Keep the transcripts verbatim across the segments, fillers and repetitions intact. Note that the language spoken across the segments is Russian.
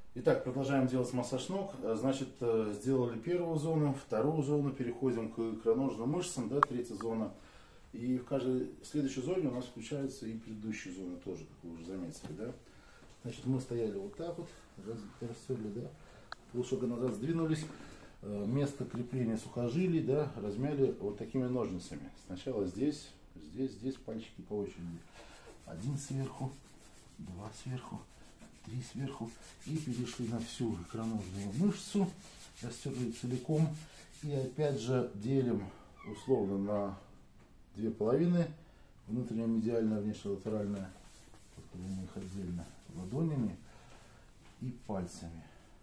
Итак, продолжаем делать массаж ног. Значит, сделали первую зону, вторую зону, переходим к икроножным мышцам, да, третья зона. И в каждой следующей зоне у нас включаются и предыдущие зоны тоже, как вы уже заметили, да. Значит, мы стояли вот так вот, растерли, да, полшага назад сдвинулись, место крепления сухожилий, да, размяли вот такими ножницами. Сначала здесь, здесь, здесь пальчики по очереди. Один сверху, два сверху, три сверху, и перешли на всю икроножную мышцу, растерли целиком, и опять же делим условно на две половины, внутренняя медиальная, внешнелатеральная, мы их отдельно ладонями и пальцами.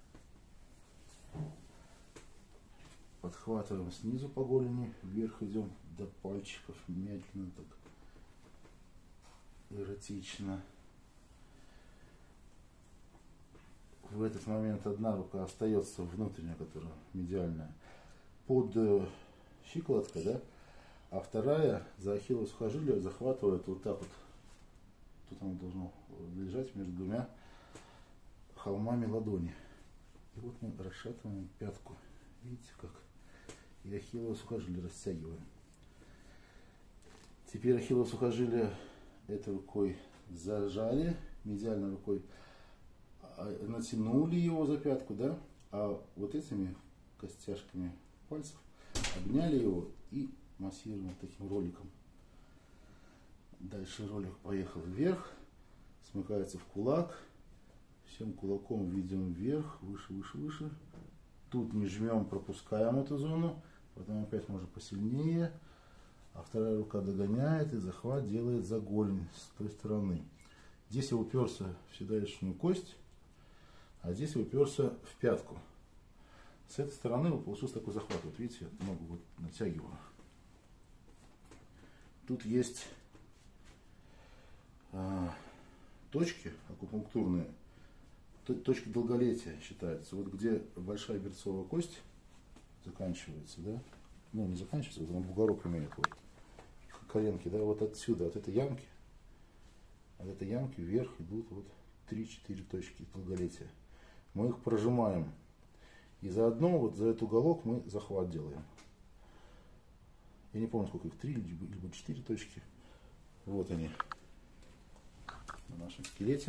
Подхватываем снизу по голени, вверх идем до пальчиков, медленно так, эротично. В этот момент одна рука остается внутренняя, которая медиальная, под щиколоткой, да, а вторая за ахиллово сухожилие захватывает вот так вот. Тут оно должно лежать между двумя холмами ладони. И вот мы расшатываем пятку. Видите как? И ахиллово сухожилие растягиваем. Теперь ахиллово сухожилие этой рукой зажали, медиальной рукой натянули его за пятку, да, а вот этими костяшками пальцев обняли его и массируем таким роликом. Дальше ролик поехал вверх, смыкается в кулак, всем кулаком ведем вверх, выше, выше, выше. Тут не жмем, пропускаем эту зону, потом опять можно посильнее, а вторая рука догоняет и захват делает за голень с той стороны. Здесь я уперся в седалищную кость, а здесь я уперся в пятку. С этой стороны вот получился такой захват. Вот видите, я ногу вот натягиваю. Тут есть а, точки акупунктурные, точки долголетия считаются. Вот где большая берцовая кость заканчивается, да, ну не заканчивается, вот он бугорок имеет, вот, коленки, да, вот отсюда, от этой ямки, от этой ямки вверх идут вот три-четыре точки долголетия. Мы их прожимаем. И заодно вот за этот уголок мы захват делаем. Я не помню, сколько их, три либо четыре точки. Вот они на нашем скелете.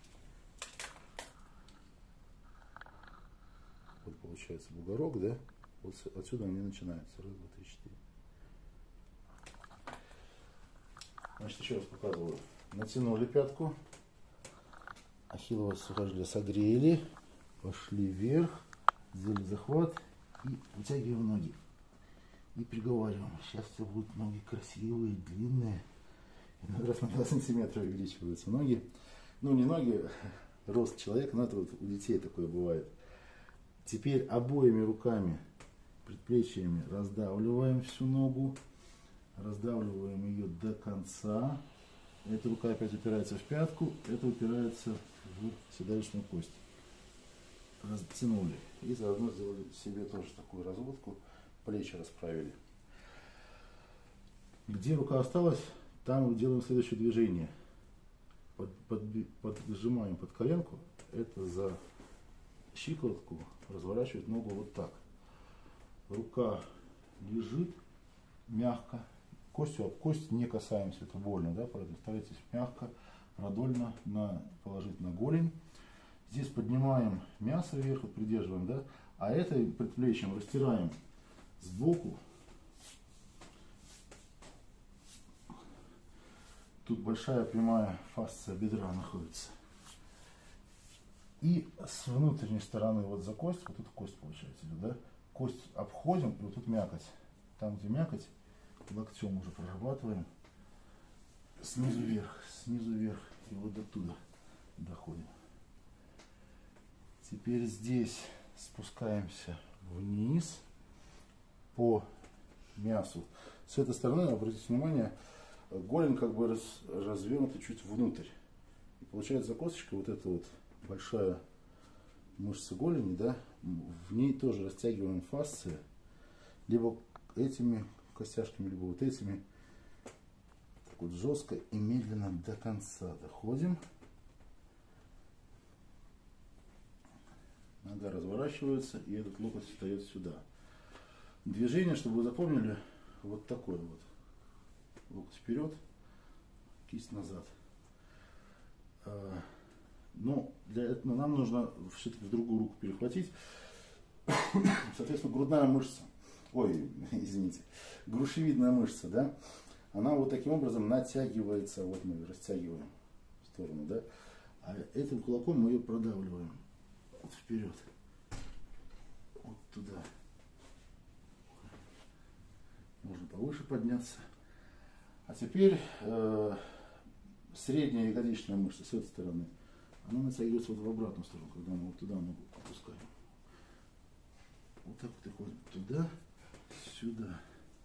Вот получается бугорок, да? Вот отсюда они начинаются. Раз, два, три, четыре. Значит, еще раз показываю. Натянули пятку. Ахиллово сухожилие согрели. Пошли вверх. Сделали захват. И вытягиваем ноги. И приговариваем. Сейчас все будут ноги красивые, длинные. Иногда раз на два сантиметра увеличиваются ноги. Ну, не ноги, рост человека, но это вот у детей такое бывает. Теперь обоими руками, предплечьями раздавливаем всю ногу. Раздавливаем ее до конца. Эта рука опять упирается в пятку, эта упирается в седалищную кость. Растянули. И заодно сделали себе тоже такую разводку. Плечи расправили. Где рука осталась, там мы делаем следующее движение. Под, под, поджимаем под коленку. Это за щиколотку разворачивает ногу вот так. Рука лежит мягко. Костью об кость не касаемся, это больно, да, поэтому старайтесь мягко, продольно на, положить на голень. Здесь поднимаем мясо вверх, вот придерживаем, да, а это предплечьем растираем сбоку. Тут большая прямая фасция бедра находится. И с внутренней стороны вот за кость, вот тут кость получается, да, кость обходим, и вот тут мякоть. Там, где мякоть, локтем уже прорабатываем. Снизу вверх, снизу вверх, и вот до туда доходим. Теперь здесь спускаемся вниз по мясу. С этой стороны, обратите внимание, голень как бы раз, развернута чуть внутрь. И получается за косточкой вот эта вот большая мышца голени, да, в ней тоже растягиваем фасции, либо этими костяшками, либо вот этими. Так вот жестко и медленно до конца доходим. нога разворачивается, и этот локоть встает сюда. Движение, чтобы вы запомнили, вот такое вот. Локоть вперед, кисть назад. Но для этого нам нужно все-таки в другую руку перехватить. Соответственно, грудная мышца, ой, извините, грушевидная мышца, да, она вот таким образом натягивается, вот мы растягиваем в сторону, да, а этим кулаком мы ее продавливаем вот вперед, вот туда. Можно повыше подняться. А теперь э, средняя ягодичная мышца с этой стороны, она натягивается вот в обратную сторону, когда мы вот туда ногу опускаем. Вот так вот и ходим туда, сюда.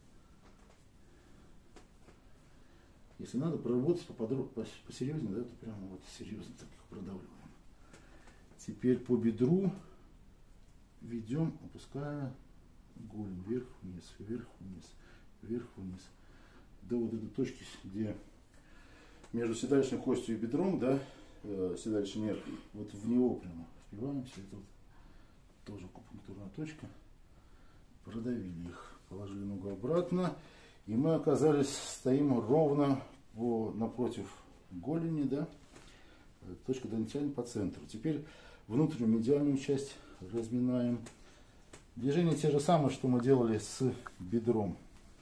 Если надо проработать посерьезнее, да, то прямо вот серьезно так их продавливаем. Теперь по бедру ведем, опуская голень вверх-вниз, вверх-вниз, вверх-вниз. До вот этой точки, где между седалищной костью и бедром, да, э, седалищный нерв, вот в него прямо впиваемся. Это вот тоже акупунктурная точка. Продавили их, положили ногу обратно, и мы оказались, стоим ровно по, напротив голени, да, точка донесения по центру. Теперь внутреннюю медиальную часть разминаем. Движения те же самые, что мы делали с бедром.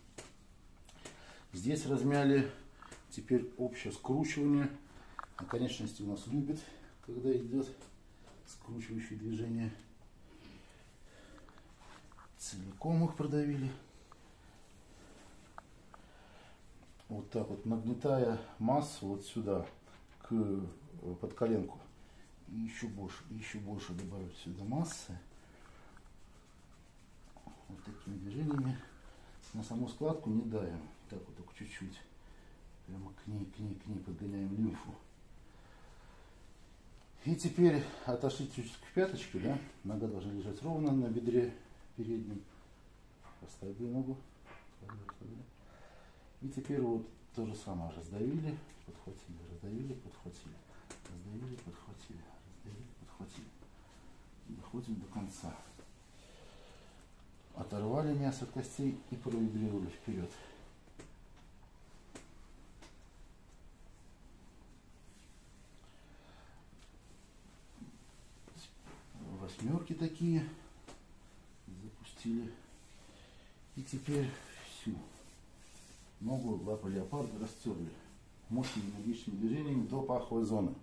Здесь размяли. Теперь общее скручивание. А конечности у нас любят, когда идет скручивающее движение. Целиком их продавили. Вот так вот, нагнетая массу вот сюда, к, под коленку. И еще больше, еще больше добавить сюда массы. Вот такими движениями. На саму складку не давим. Так вот, только чуть-чуть. Прямо к ней, к ней, к ней подгоняем лимфу. И теперь отошли чуть-чуть к пяточке, да? Нога должна лежать ровно на бедре переднем. Поставили ногу. И теперь вот то же самое. Раздавили, подхватили, раздавили, подхватили. Раздавили, подхватили, раздавили, подхватили. Доходим до конца. Оторвали мясо от костей и провибрировали вперед. Восьмерки такие. Запустили. И теперь всю ногу лапы леопарда растерли мощными энергичными движениями до паховой зоны.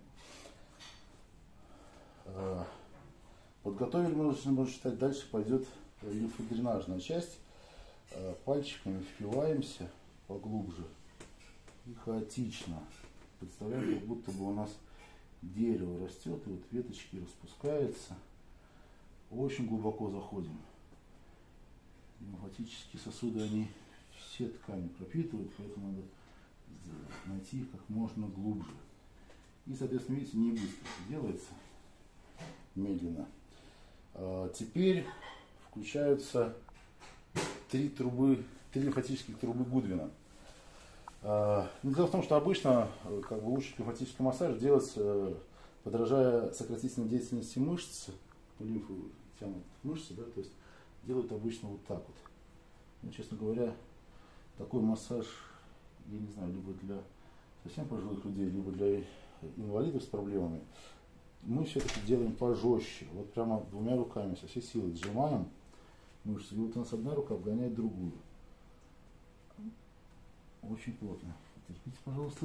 Подготовили, можно, можно считать, дальше пойдет лимфодренажная часть. Пальчиками впиваемся поглубже и хаотично. Представляем, как будто бы у нас дерево растет, и вот веточки распускаются. Очень глубоко заходим. Лимфатические сосуды, они все ткани пропитывают, поэтому надо найти их как можно глубже. И, соответственно, видите, не быстро это делается, медленно. А теперь включаются три трубы, три лимфатических трубы Гудвина. А, ну, дело в том, что обычно как бы, лучше лимфатический массаж делать, подражая сократительной деятельности мышц, лимфу тянут мышцы, да, то есть делают обычно вот так вот. Ну, честно говоря, такой массаж, я не знаю, либо для совсем пожилых людей, либо для инвалидов с проблемами, мы все-таки делаем пожестче. Вот прямо двумя руками со всей силой сжимаем мышцы. И вот у нас одна рука обгоняет другую. Очень плотно. Терпите, пожалуйста.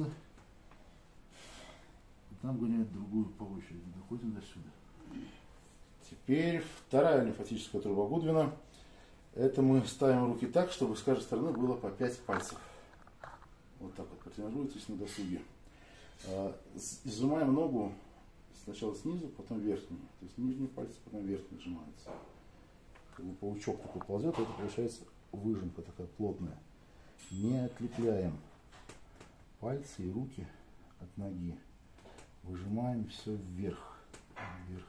И там гоняет другую по очереди. Доходим до сюда. Теперь вторая лимфатическая труба Гудвина. Это мы ставим руки так, чтобы с каждой стороны было по пять пальцев. Вот так вот потренируйтесь на досуге. Сжимаем ногу сначала снизу, потом верхний. То есть нижний палец, потом верхний сжимается. Как бы паучок такой ползет, это получается выжимка такая плотная. Не отлепляем пальцы и руки от ноги. Выжимаем все вверх. Вверх.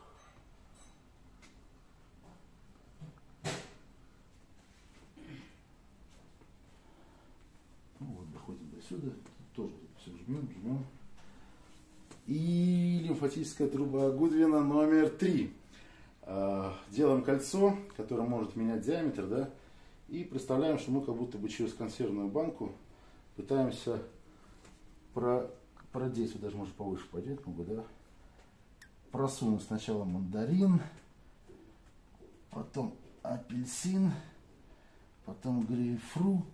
Ну вот, доходим до сюда. Тут тоже все жмем, жмем. И лимфатическая труба Гудвина номер три. Делаем кольцо, которое может менять диаметр, да, и представляем, что мы как будто бы через консервную банку пытаемся про, продеть, вот даже может повыше подеть могу, да, просунуть сначала мандарин, потом апельсин, потом грейпфрут,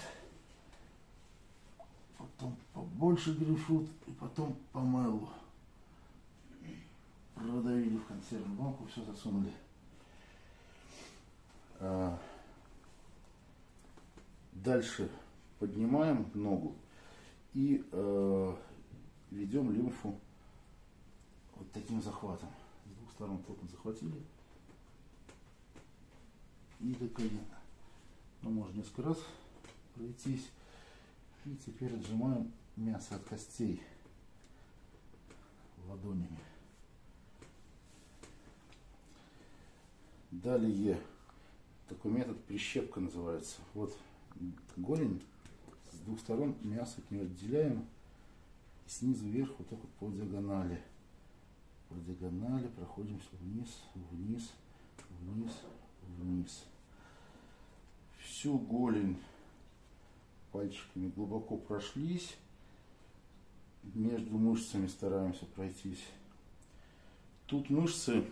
потом побольше грейпфрут и потом помелу. Продавили в консервную банку, все засунули. А, дальше поднимаем ногу и э, ведем лимфу вот таким захватом. С двух сторон плотно захватили и до колена. Ну, можно несколько раз пройтись. И теперь отжимаем мясо от костей ладонями. Далее такой метод прищепка называется. Вот голень, с двух сторон мясо от нее отделяем. И снизу вверх вот так вот по диагонали. По диагонали проходимся вниз, вниз, вниз, вниз. Всю голень пальчиками глубоко прошлись. Между мышцами стараемся пройтись. Тут мышцы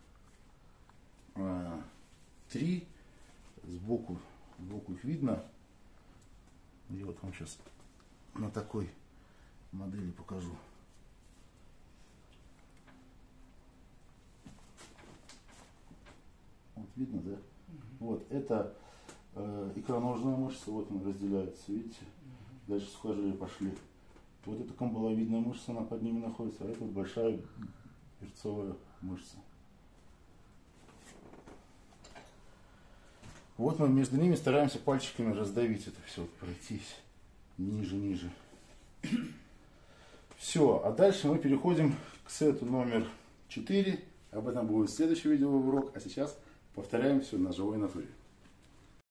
а, три. Сбоку, сбоку их видно. Я вот вам сейчас на такой модели покажу. Вот видно, да? Угу. Вот это э, икроножная мышца, вот она разделяется, видите? Угу. Дальше сухожилия пошли. Вот эта камбаловидная мышца, она под ними находится, а это вот большая берцовая мышца. Вот мы между ними стараемся пальчиками раздавить это все, пройтись ниже, ниже. Все, а дальше мы переходим к сету номер четыре. Об этом будет следующий видеоурок, а сейчас повторяем все на живой натуре.